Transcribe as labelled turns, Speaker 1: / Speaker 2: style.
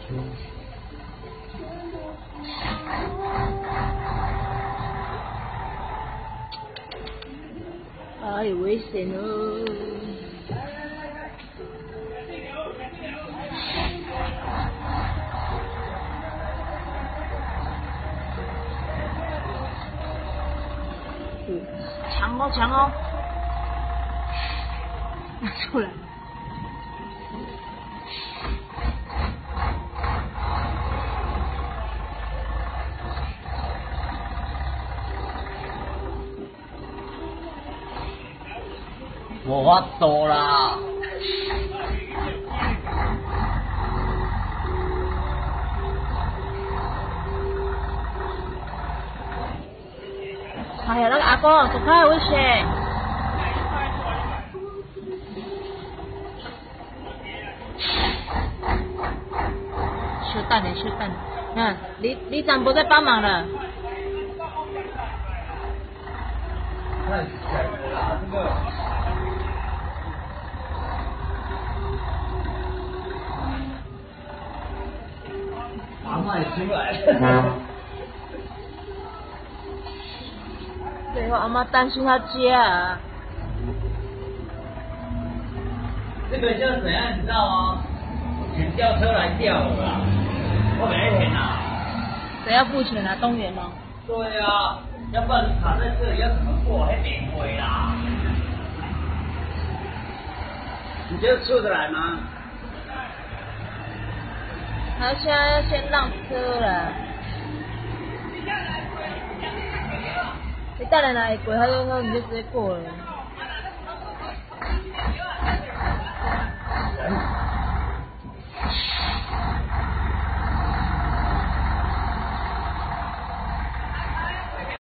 Speaker 1: 哎，有危险哦！强哦，强哦！拿出来。
Speaker 2: 无法度啦！
Speaker 1: 哎呀，那个阿公走开，危险！是蛋的，是蛋的。嗯，里长不再帮忙了。
Speaker 2: 太强了啦，这个。妈妈也出来了。
Speaker 1: 对，我阿妈担心他家啊。
Speaker 2: 这个就是怎样，你知道吗？请吊车来吊了啦，我没钱啊。
Speaker 1: 谁要付钱啊？东元哦。
Speaker 2: 对啊，要不然你卡在这里要怎么过？还没回啦。你觉得出得来吗？
Speaker 1: 他现在要先让车了。你带人来过，他就说你就直接过了。